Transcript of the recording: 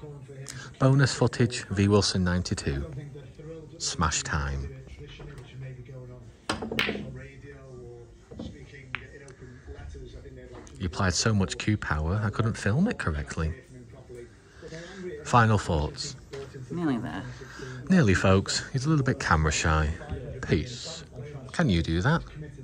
Bonus footage, V Wilson 92. Smash time. You applied so much Q power, I couldn't film it correctly. Final thoughts. Nearly there. Nearly, folks. He's a little bit camera shy. Peace. Can you do that?